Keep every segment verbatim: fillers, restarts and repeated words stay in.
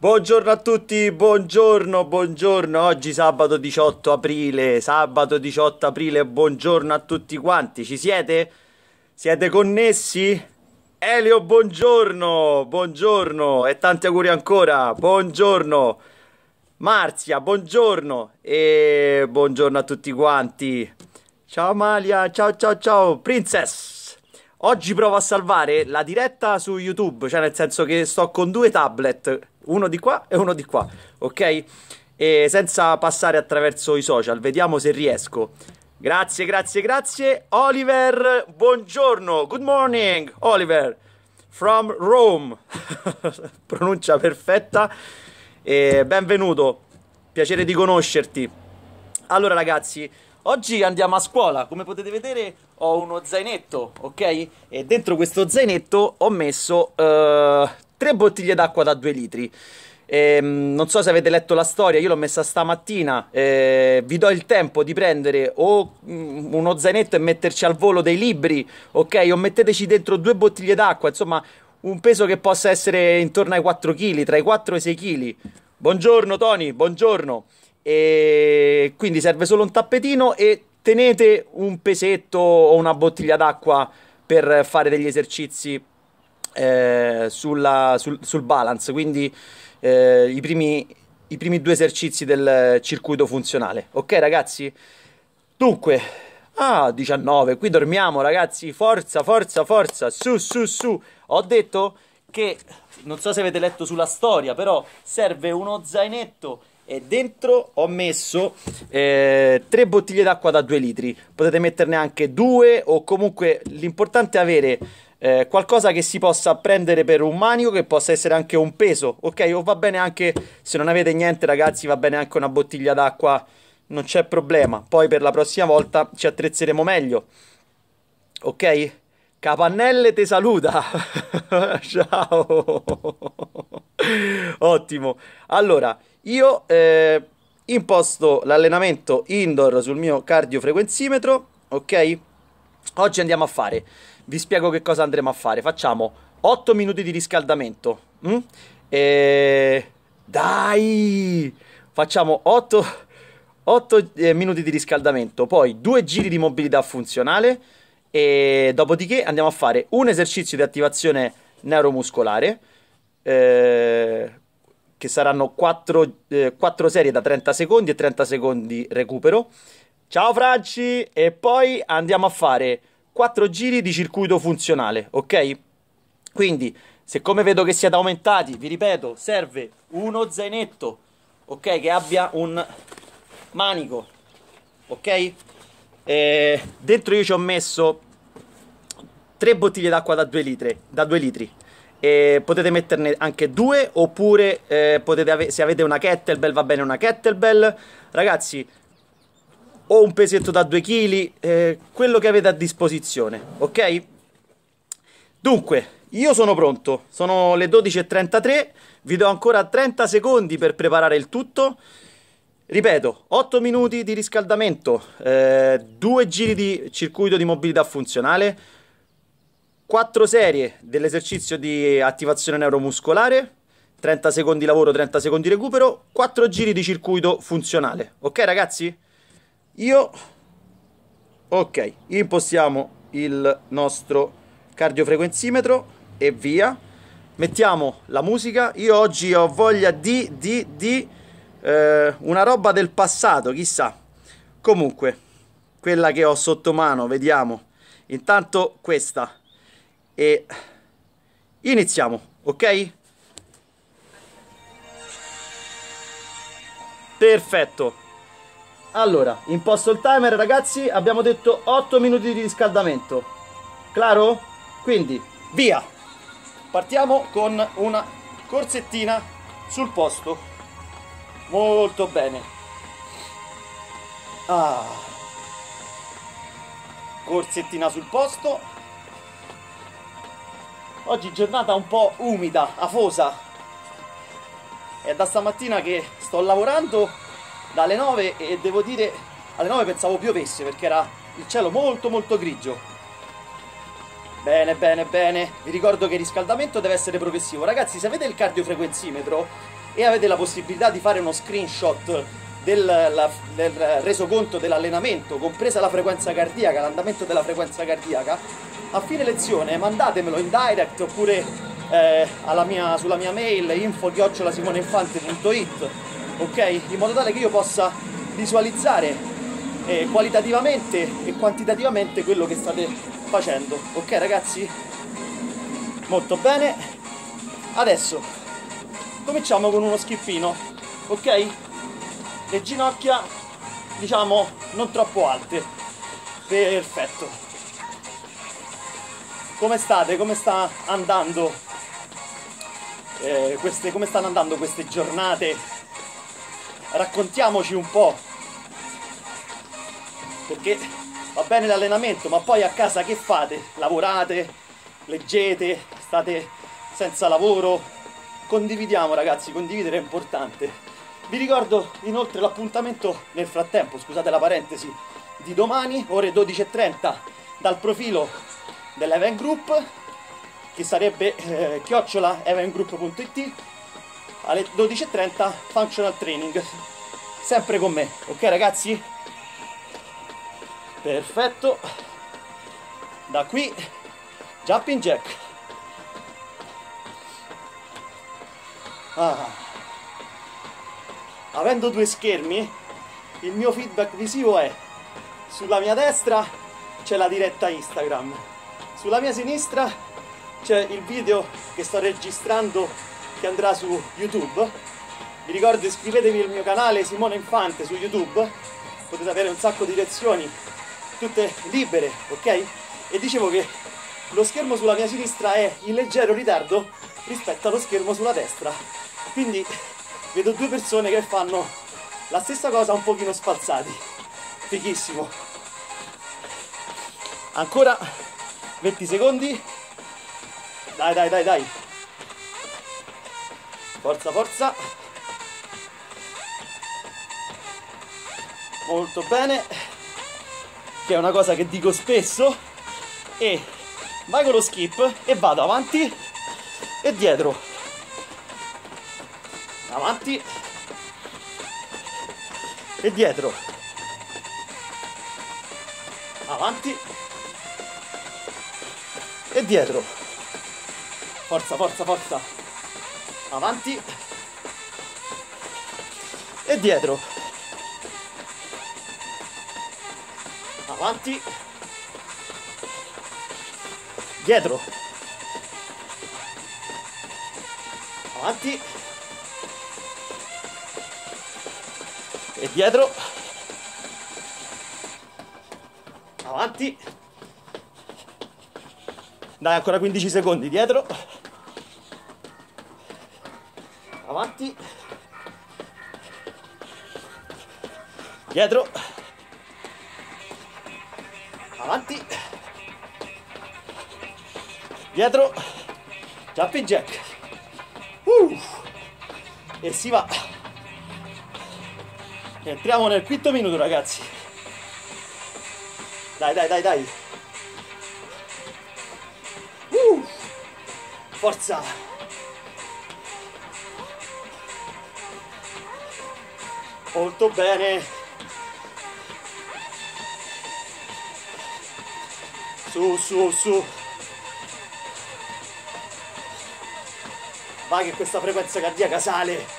Buongiorno a tutti, buongiorno, buongiorno. Oggi sabato diciotto aprile, sabato diciotto aprile, buongiorno a tutti quanti. Ci siete? Siete connessi? Elio, buongiorno, buongiorno e tanti auguri ancora. Buongiorno. Marzia, buongiorno e buongiorno a tutti quanti. Ciao Amalia, ciao ciao ciao. Princess. Oggi provo a salvare la diretta su YouTube, cioè nel senso che sto con due tablet, uno di qua e uno di qua, ok? E senza passare attraverso i social, vediamo se riesco. Grazie, grazie, grazie. Oliver, buongiorno, good morning, Oliver, from Rome. Pronuncia perfetta. E benvenuto, piacere di conoscerti. Allora ragazzi, oggi andiamo a scuola. Come potete vedere ho uno zainetto, ok? E dentro questo zainetto ho messo uh, tre bottiglie d'acqua da due litri. E, non so se avete letto la storia, io l'ho messa stamattina. Eh, vi do il tempo di prendere o mm, uno zainetto e metterci al volo dei libri, ok? O metteteci dentro due bottiglie d'acqua, insomma un peso che possa essere intorno ai quattro chili, tra i quattro e i sei chili. Buongiorno Tony, buongiorno. E quindi serve solo un tappetino e tenete un pesetto o una bottiglia d'acqua per fare degli esercizi eh, sulla, sul, sul balance, quindi eh, i primi, i primi due esercizi del circuito funzionale. Ok ragazzi? Dunque, ah, diciannove, qui dormiamo ragazzi, forza, forza, forza, su, su, su. Ho detto che, non so se avete letto sulla storia, però serve uno zainetto e dentro ho messo eh, tre bottiglie d'acqua da due litri. Potete metterne anche due o comunque l'importante è avere eh, qualcosa che si possa prendere per un manico, che possa essere anche un peso, ok? O va bene anche, se non avete niente ragazzi, va bene anche una bottiglia d'acqua, non c'è problema. Poi per la prossima volta ci attrezzeremo meglio, ok? Capannelle te saluta. Ciao. Ottimo. Allora, io eh, imposto l'allenamento indoor sul mio cardiofrequenzimetro, ok? Oggi andiamo a fare, vi spiego che cosa andremo a fare. Facciamo otto minuti di riscaldamento. Mm? E... Dai! Facciamo otto, otto eh, minuti di riscaldamento, poi due giri di mobilità funzionale e dopodiché andiamo a fare un esercizio di attivazione neuromuscolare, eh, che saranno quattro serie da trenta secondi e trenta secondi recupero. Ciao Franci! E poi andiamo a fare quattro giri di circuito funzionale, ok? Quindi, siccome vedo che siete aumentati, vi ripeto, serve uno zainetto, ok? Che abbia un manico, ok? E dentro io ci ho messo tre bottiglie d'acqua da due litri, da due litri. E potete metterne anche due, oppure eh, potete ave se avete una kettlebell va bene una kettlebell, ragazzi, o un pesetto da due chili, eh, quello che avete a disposizione, ok? Dunque, io sono pronto, sono le dodici e trentatré, vi do ancora trenta secondi per preparare il tutto. Ripeto, otto minuti di riscaldamento, eh, due giri di circuito di mobilità funzionale, quattro serie dell'esercizio di attivazione neuromuscolare, trenta secondi lavoro, trenta secondi recupero, quattro giri di circuito funzionale. Ok ragazzi? Io... Ok, impostiamo il nostro cardiofrequenzimetro e via. Mettiamo la musica. Io oggi ho voglia di... di... di... Eh, una roba del passato, chissà. Comunque, quella che ho sotto mano, vediamo. Intanto questa. E iniziamo, ok? Perfetto. Allora, imposto il timer ragazzi, abbiamo detto otto minuti di riscaldamento. Claro? Quindi, via! Partiamo con una corsettina sul posto. Molto bene. Ah. Corsettina sul posto. Oggi giornata un po' umida, afosa. È da stamattina che sto lavorando dalle nove e devo dire, alle nove pensavo piovesse perché era il cielo molto molto grigio. Bene, bene, bene. Vi ricordo che il riscaldamento deve essere progressivo. Ragazzi, se avete il cardiofrequenzimetro, e avete la possibilità di fare uno screenshot del, la, del resoconto dell'allenamento, compresa la frequenza cardiaca, l'andamento della frequenza cardiaca, a fine lezione mandatemelo in direct oppure eh, alla mia, sulla mia mail info chiocciola simoneinfante punto it, ok? In modo tale che io possa visualizzare eh, qualitativamente e quantitativamente quello che state facendo, ok ragazzi? Molto bene, adesso cominciamo con uno schippino, ok? Le ginocchia, diciamo, non troppo alte. Perfetto. Come state? Come sta andando? Eh, queste, come stanno andando queste giornate? Raccontiamoci un po'. Perché va bene l'allenamento, ma poi a casa che fate? Lavorate? Leggete? State senza lavoro? Condividiamo ragazzi, condividere è importante. Vi ricordo inoltre l'appuntamento nel frattempo, scusate la parentesi, di domani, ore dodici e trenta, dal profilo dell'Event Group, che sarebbe eh, chiocciola eventgroup punto it, alle dodici e trenta functional training, sempre con me, ok ragazzi? Perfetto. Da qui, jumping jack. Ah. Avendo due schermi, il mio feedback visivo è: sulla mia destra c'è la diretta Instagram, sulla mia sinistra c'è il video che sto registrando che andrà su YouTube. Vi ricordo, iscrivetevi al mio canale Simone Infante su YouTube, potete avere un sacco di lezioni, tutte libere, ok? E dicevo che lo schermo sulla mia sinistra è in leggero ritardo rispetto allo schermo sulla destra, quindi vedo due persone che fanno la stessa cosa un pochino spalzati. Fighissimo. Ancora venti secondi. Dai, dai, dai, dai. Forza, forza. Molto bene. Che è una cosa che dico spesso. E vai con lo skip e vado avanti e dietro. Avanti e dietro, avanti e dietro, forza, forza, forza, avanti e dietro, avanti, dietro, avanti e dietro, avanti, dai ancora quindici secondi, dietro, avanti, dietro, avanti, dietro, jumping jack, uh, e si va. Entriamo nel quinto minuto ragazzi. Dai, dai, dai, dai. Uh, forza. Molto bene. Su, su, su. Vai che questa frequenza cardiaca sale.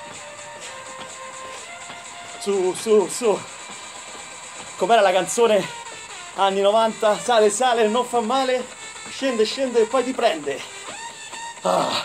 Su, su, su. Com'era la canzone anni novanta? Sale, sale, non fa male. Scende, scende e poi ti prende. Ah.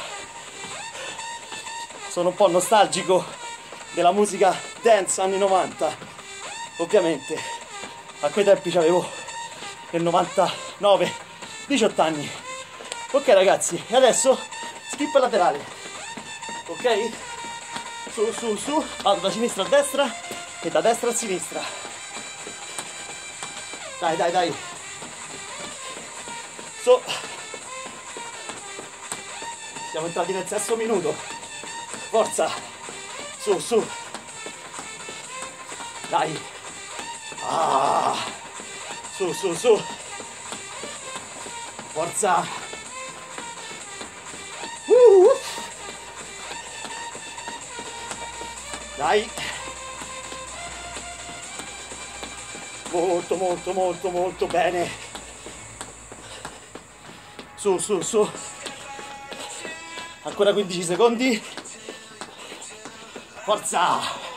Sono un po' nostalgico della musica dance anni novanta. Ovviamente a quei tempi c'avevo nel novantanove diciotto anni. Ok ragazzi, e adesso skip laterale. Ok? Su, su, su, vado da sinistra a destra e da destra a sinistra. Dai, dai, dai. Su. Siamo entrati nel sesto minuto. Forza. Su, su. Dai. Ah. Su, su, su. Forza. Uh. Dai. Molto, molto, molto, molto bene. Su, su, su. Ancora quindici secondi. Forza.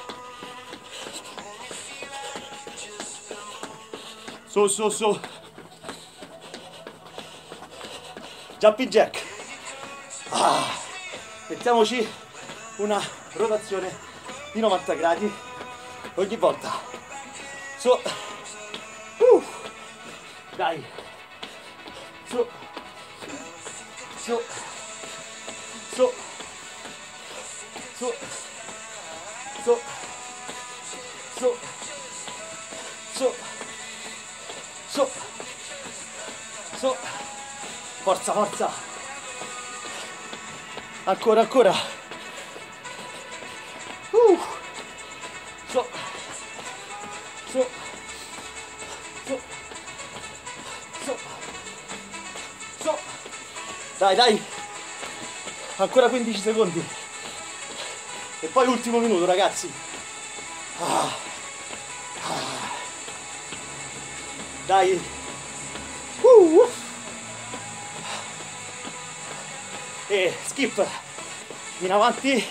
Su, su, su. Jumping jack. Ah. Mettiamoci una rotazione di novanta gradi ogni volta. Su. Uh. Dai. Su. Su. Su. Su. Su. Su. Su. Su. Su. Forza, forza. Ancora, ancora. Uh. Su. Su. Su. Su. Su. Dai, dai. Ancora quindici secondi. E poi ultimo minuto, ragazzi. Ah. Ah. Dai. Uh. E skip. In avanti.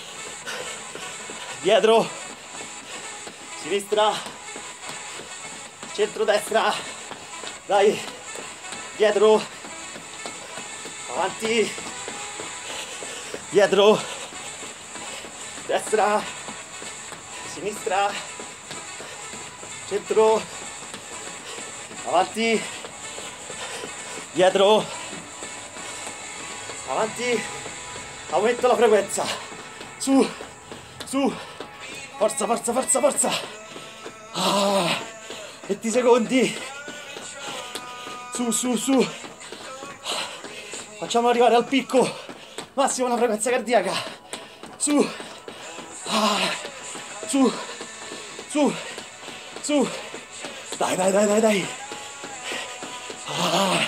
Dietro. Sinistra. Centro-destra. Dai. Dietro. Avanti. Dietro. Destra. Sinistra. Centro. Avanti. Dietro. Avanti. Aumento la frequenza. Su. Su. Forza, forza, forza, forza. Ah, venti secondi. Su, su, su. Facciamo arrivare al picco massimo la frequenza cardiaca. Su. Ah, su. Su. Su. Dai, dai, dai, dai, dai. Ah.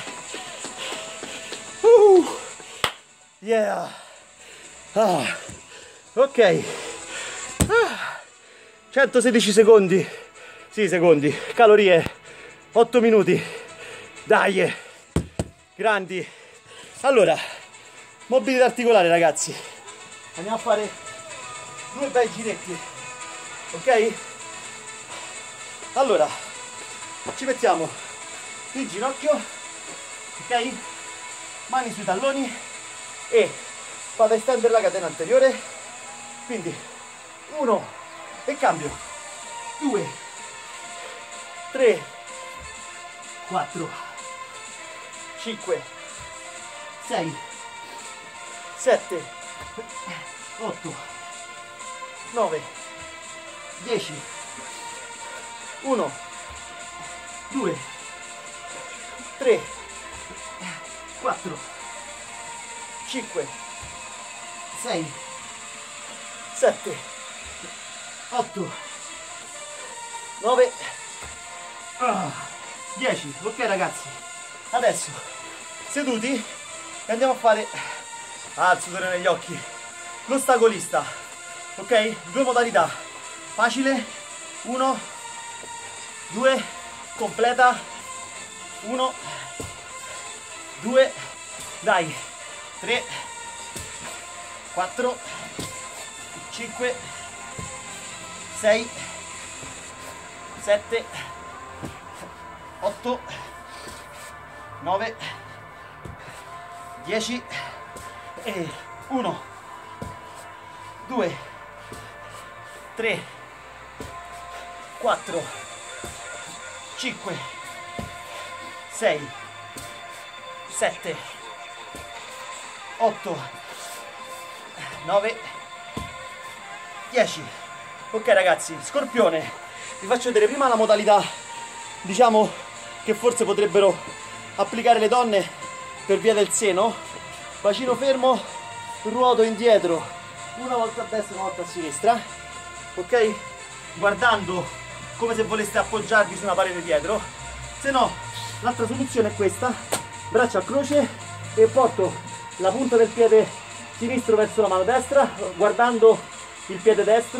Uh. Yeah. Ah. Ok. Ah. centosedici secondi. Sì, secondi. Calorie. otto minuti. Dai. Grandi. Allora, mobilità articolare, ragazzi. Andiamo a fare due bei giretti. Ok? Allora, ci mettiamo il ginocchio, ok? Mani sui talloni e vado a estendere la catena anteriore. Quindi uno e cambio, due, tre, quattro, cinque, sei, sette, otto, nove, dieci, uno, due, tre, quattro, cinque, sei, sette, otto, nove, dieci. Ok, ragazzi, adesso seduti e andiamo a fare, ah, il sudore negli occhi, l'ostacolista. Ok, due modalità, facile, uno, due, completa, uno, due, dai, tre, quattro, cinque, sei, sette, otto, nove, dieci e uno, due, tre, quattro, cinque, sei, sette, otto, nove, dieci. Ok, ragazzi, scorpione. Vi faccio vedere prima la modalità, diciamo, che forse potrebbero applicare le donne per via del seno. Bacino fermo, ruoto indietro, una volta a destra, una volta a sinistra, ok? Guardando come se voleste appoggiarvi su una parete dietro. Se no, l'altra soluzione è questa: braccia a croce e porto la punta del piede sinistro verso la mano destra, guardando il piede destro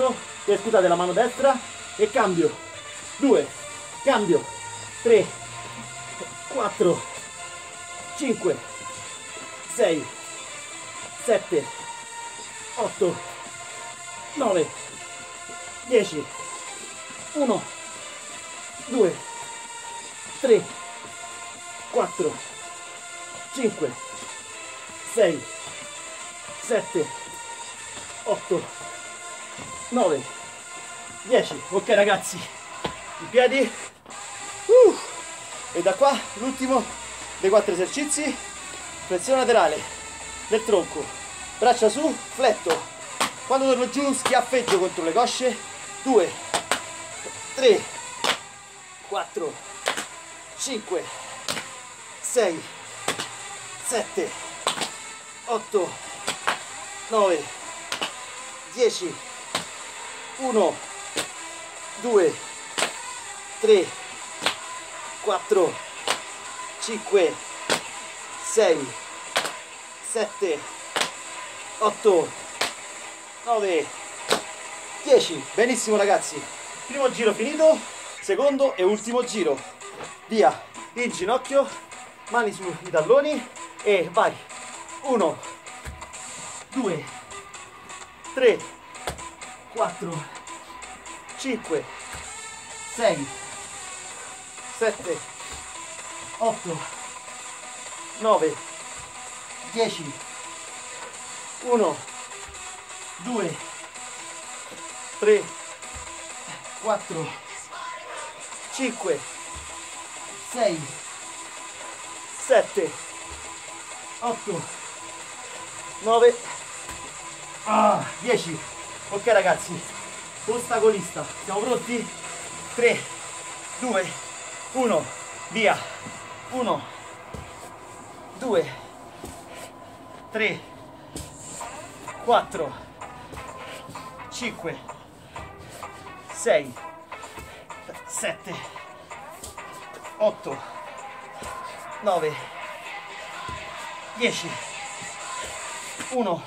eh, scusate, la mano destra e cambio, due, cambio, tre, quattro, cinque, sei, sette, otto, nove, dieci, uno, due, tre, quattro, cinque, sei, sette, otto, nove, dieci. Ok ragazzi, in piedi. Uh. E da qua l'ultimo dei quattro esercizi: flessione laterale del tronco, braccia su, fletto. Quando torno giù schiaffeggio contro le cosce. Due, tre, quattro, cinque, sei, sette, otto, nove, dieci, uno, due, tre, quattro, cinque, sei, sette, otto, nove, dieci. Benissimo ragazzi, primo giro finito, secondo e ultimo giro. Via, in ginocchio, mani sui talloni e vai. uno, due, tre, quattro, cinque, sei, sette, otto, nove, dieci, uno, due, tre, quattro, cinque, sei, sette, otto, nove, dieci. Ok ragazzi, ostacolista, siamo pronti? tre, due, uno, via. uno, due, tre, quattro, cinque, sei, sette, otto, nove, dieci, uno,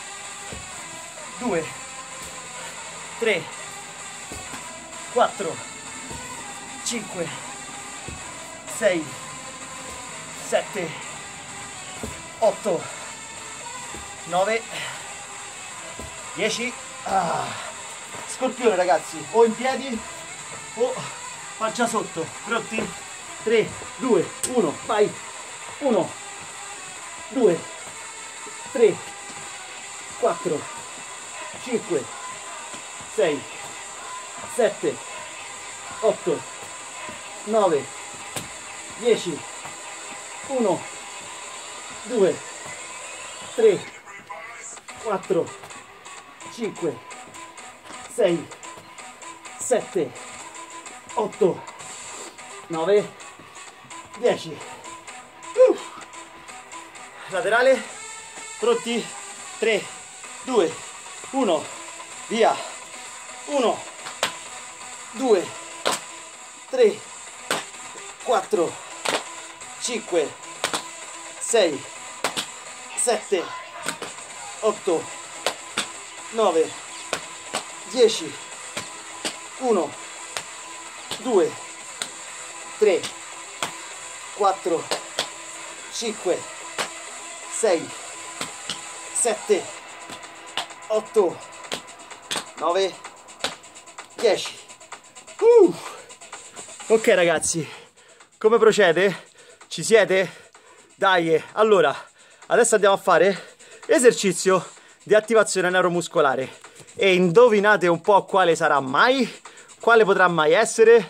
due, tre, quattro, cinque, sei, sette, otto, nove, dieci. Ah. Scorpione ragazzi, o in piedi o faccia sotto. Pronti? tre, due, uno, vai. uno, due, tre, quattro, cinque, sei, sette, otto, nove, dieci, uno, due, tre, quattro, cinque, sei, sette, otto, nove, dieci. Uh. Laterale, pronti? tre, due, uno, via. uno, due, tre, quattro, cinque, sei, sette, otto, nove, dieci, uno, due, tre, quattro, cinque, sei, sette, otto, nove, dieci. Uh. Ok ragazzi, come procede? Ci siete? Dai, allora, adesso andiamo a fare esercizio di attivazione neuromuscolare. E indovinate un po' quale sarà mai? Quale potrà mai essere?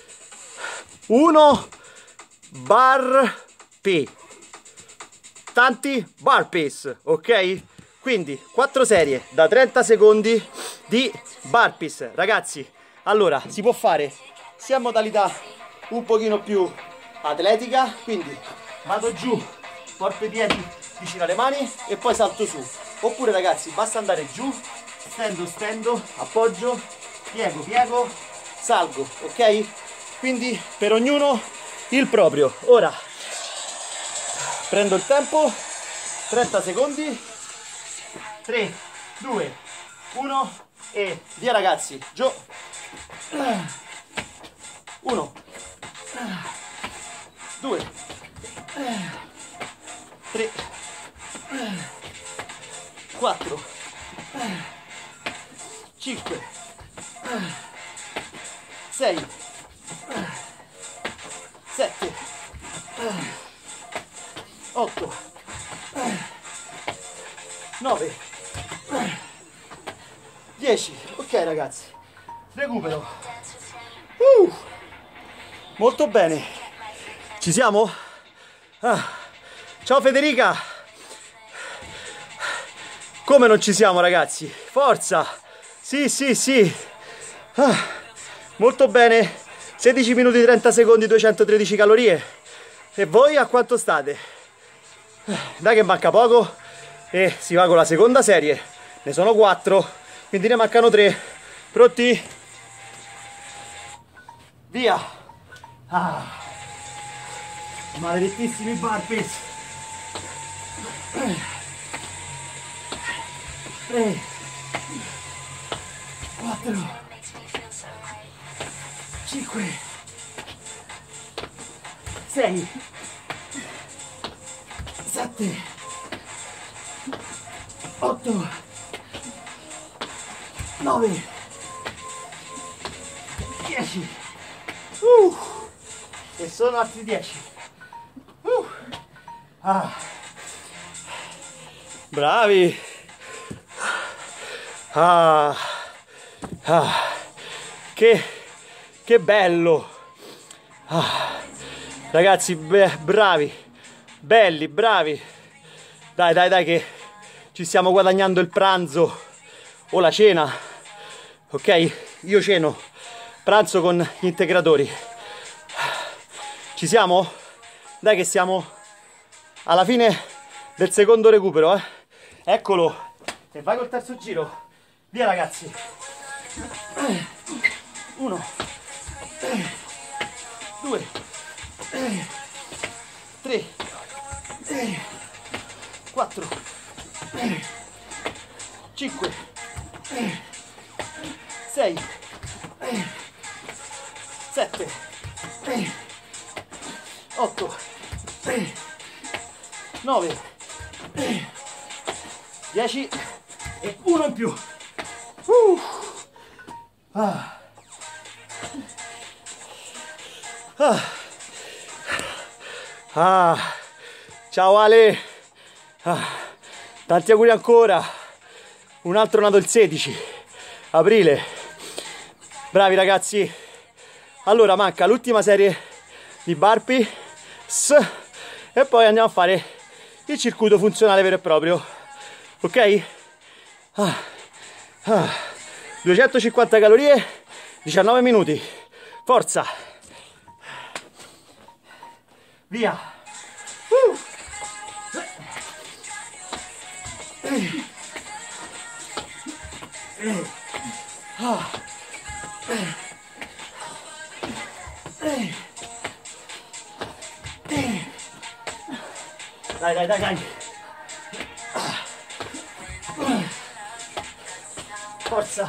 Uno burpee. Tanti burpees, ok? Quindi quattro serie da trenta secondi di burpees. Ragazzi, allora si può fare sia in modalità un pochino più atletica, quindi vado giù, porto i piedi vicino alle mani e poi salto su. Oppure ragazzi, basta andare giù, stendo, stendo, appoggio, piego, piego, salgo, ok? Quindi per ognuno il proprio. Ora prendo il tempo, trenta secondi, tre, due, uno e via ragazzi, giù. Uno, due, tre, quattro, cinque, sei, sette, otto, nove, dieci. Ok ragazzi, recupero. Uh, molto bene. Ci siamo? Ah. Ciao Federica. Come non ci siamo ragazzi? Forza. Sì, sì, sì. Ah. Molto bene. sedici minuti trenta secondi, duecentotredici calorie. E voi a quanto state? Dai che manca poco e si va con la seconda serie. Ne sono quattro, quindi ne mancano tre. Pronti? Via! Ah. Maledettissimi burpees! tre, quattro, cinque, sei, sette, otto, nove, dieci. Uh, e sono altri dieci. Uh, ah. Bravi. Ah, ah. Che, che bello. Ah. Ragazzi, beh, bravi, belli, bravi. Dai, dai, dai che ci stiamo guadagnando il pranzo o la cena. Ok? Io ceno. Pranzo con gli integratori. Ci siamo? Dai che siamo alla fine del secondo recupero, eh? Eccolo. E vai col terzo giro. Via ragazzi. Uno. Due. Tre. Quattro. Cinque. Sei. Sette, otto, nove, dieci e uno in più. Uh. Ah. Ah. Ah. Ciao Ale. Ah. Tanti auguri ancora. Un altro nato il sedici aprile. Bravi ragazzi. Allora manca l'ultima serie di burpee e poi andiamo a fare il circuito funzionale vero e proprio. Ok? Ah, ah. duecentocinquanta calorie, diciannove minuti. Forza! Via! Uh. Ah. Dai, dai, dai, dai. Forza.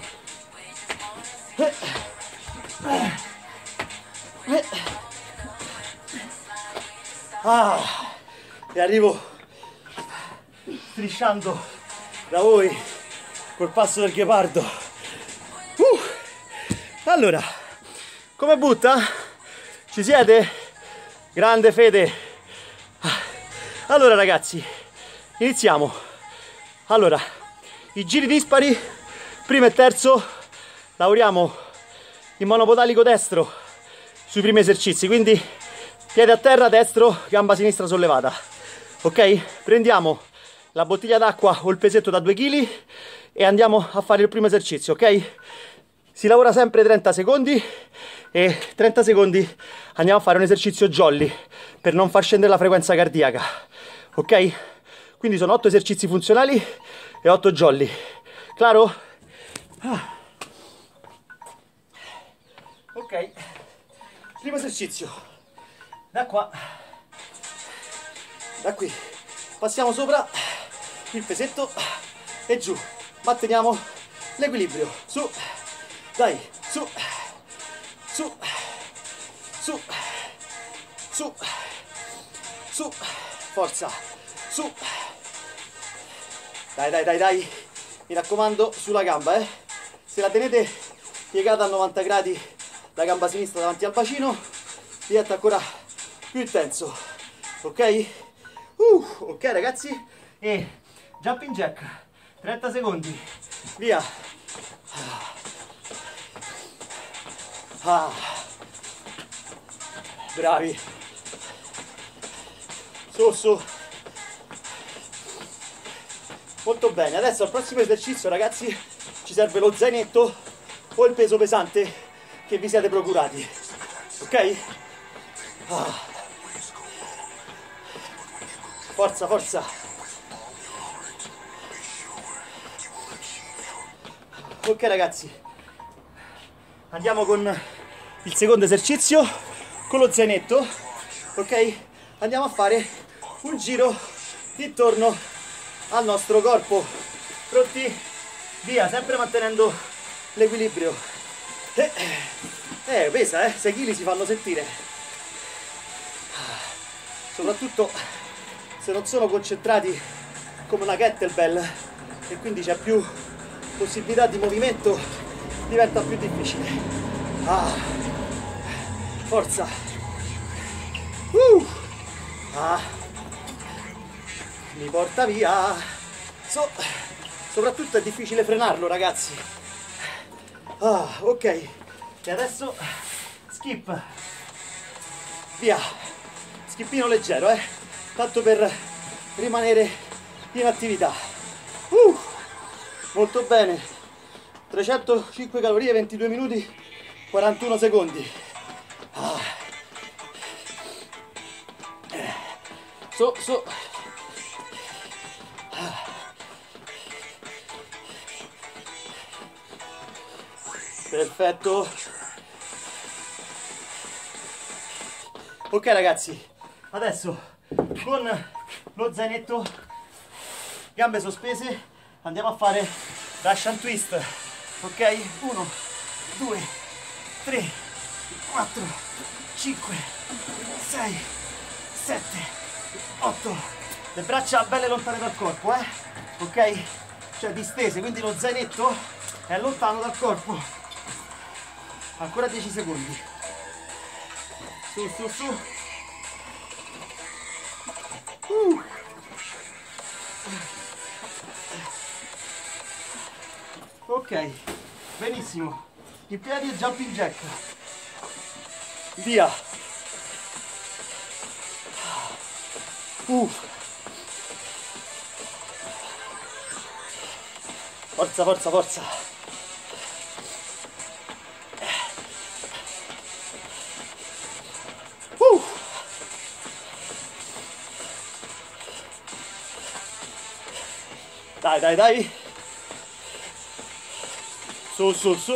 Ah, e arrivo strisciando da voi col passo del ghepardo. Uh. Allora, come butta? Ci siete? Grande Fede. Allora ragazzi, iniziamo. Allora, i giri dispari, primo e terzo, lavoriamo in monopodalico destro sui primi esercizi, quindi piede a terra, destro, gamba sinistra sollevata. Ok? Prendiamo la bottiglia d'acqua o il pesetto da due chili e andiamo a fare il primo esercizio, ok? Si lavora sempre trenta secondi e trenta secondi andiamo a fare un esercizio jolly per non far scendere la frequenza cardiaca, ok? Quindi sono otto esercizi funzionali e otto jolly. Claro? Ah. Ok, primo esercizio, da qua, da qui, passiamo sopra il pesetto e giù, manteniamo l'equilibrio, su, dai, su, su, su, su, su, forza, su, dai, dai, dai, dai, mi raccomando, sulla gamba, eh, se la tenete piegata a novanta gradi, la gamba sinistra davanti al bacino, diventa ancora più intenso, ok? Uh, ok ragazzi, e jumping jack, trenta secondi, via. Ah, bravi, su su, molto bene. Adesso al prossimo esercizio ragazzi ci serve lo zainetto o il peso pesante che vi siete procurati, ok? Ah. Forza, forza. Ok ragazzi, andiamo con il secondo esercizio con lo zainetto, ok? Andiamo a fare un giro intorno al nostro corpo. Pronti? Via, sempre mantenendo l'equilibrio. Eh, eh, pesa, eh, sei chili si fanno sentire. Soprattutto se non sono concentrati come una kettlebell e quindi c'è più possibilità di movimento, diventa più difficile. Ah, forza. Uh, ah, mi porta via. So, soprattutto è difficile frenarlo ragazzi. Ah, ok, e adesso skip, via, skippino leggero, eh, tanto per rimanere in attività. Uh, molto bene, trecentocinque calorie, ventidue minuti, quarantuno secondi. Ah. Su, su. Ah. Perfetto. Ok ragazzi, adesso con lo zainetto, gambe sospese, andiamo a fare Russian twist, ok? uno, due, tre, quattro, cinque, sei, sette, otto. Le braccia belle lontane dal corpo, eh? Ok? Cioè distese, quindi lo zainetto è lontano dal corpo. Ancora dieci secondi. Su, su, su. Uh. Ok, benissimo. In piedi e jumping jack. Via. Uh. Forza, forza, forza. Uh. Dai, dai, dai. Su, su, su.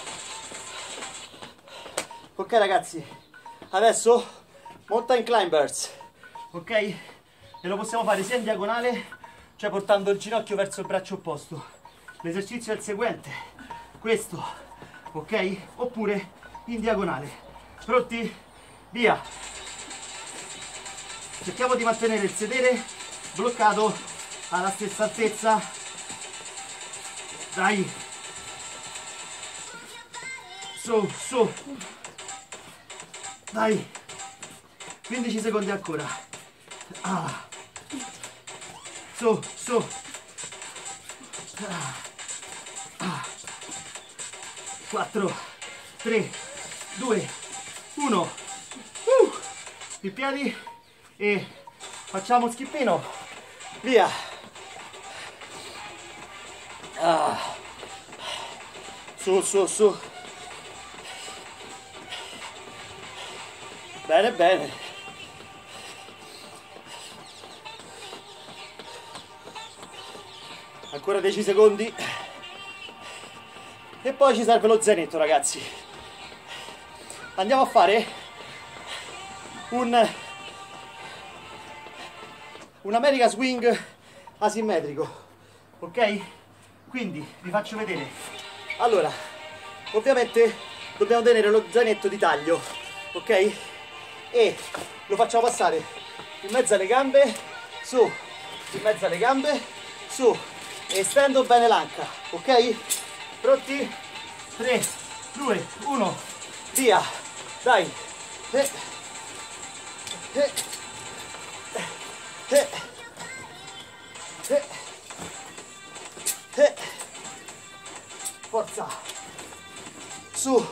Ok ragazzi, adesso mountain climbers, ok? E lo possiamo fare sia in diagonale, cioè portando il ginocchio verso il braccio opposto. L'esercizio è il seguente, questo, ok? Oppure in diagonale. Pronti? Via! Cerchiamo di mantenere il sedere bloccato alla stessa altezza. Dai! Su, su! Dai! quindici secondi ancora. Ah. Su, su! Ah. Ah. quattro, tre, due, uno. Uh. I piedi e facciamo skippino. Via! Ah. Su, su, su! Bene, bene. Ancora dieci secondi. E poi ci serve lo zainetto, ragazzi. Andiamo a fare un un American swing asimmetrico, ok? Quindi vi faccio vedere. Allora, ovviamente dobbiamo tenere lo zainetto di taglio, ok? E lo facciamo passare in mezzo alle gambe, su, in mezzo alle gambe, su, e stendo bene l'anca, ok? Pronti? tre, due, uno, via! Dai! Eh. Eh. Eh. Eh. Eh. Forza! Su!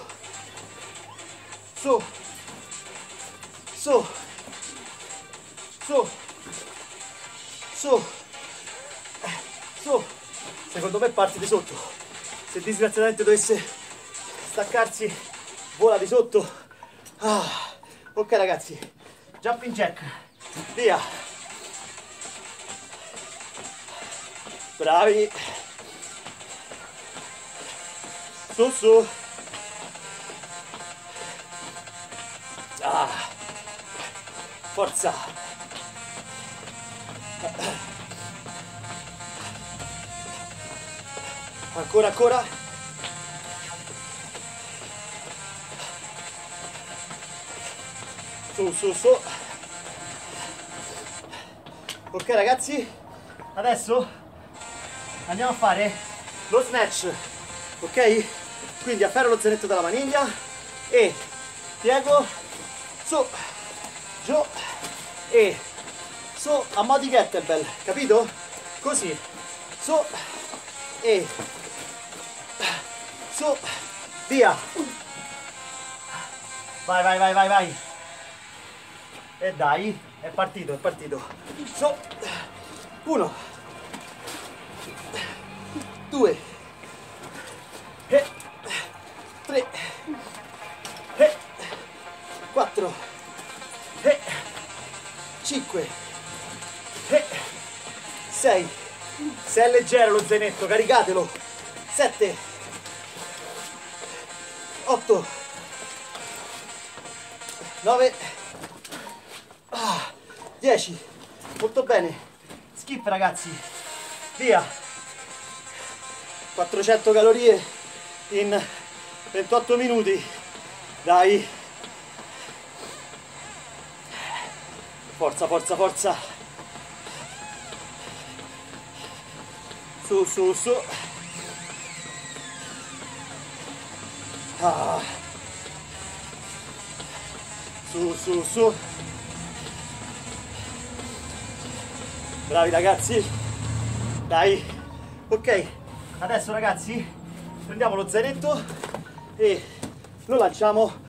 Su! Su! Su! Su! Su! Secondo me parti di sotto. Se disgraziatamente dovesse staccarsi, vola di sotto. Ah. Ok ragazzi, jumping jack. Via! Bravi! Su su! Ah. Forza! Ancora, ancora! Su, su, su! Ok ragazzi, adesso andiamo a fare lo snatch, ok? Quindi afferro lo zainetto dalla maniglia e piego, su, giù e su a mo' di kettlebell, capito? Così, su e su, via! Vai, vai, vai, vai, vai! E dai, è partito, è partito. Su, uno, due, e tre, e quattro, e cinque, e sei. Se è leggero lo zainetto, caricatelo. sette, otto, nove, dieci. Molto bene. Skip ragazzi. Via. quattrocento calorie in ventotto minuti. Dai. Forza, forza, forza. Su, su, su. Ah. Su, su, su. Bravi ragazzi. Dai. Ok. Adesso ragazzi prendiamo lo zainetto e lo lanciamo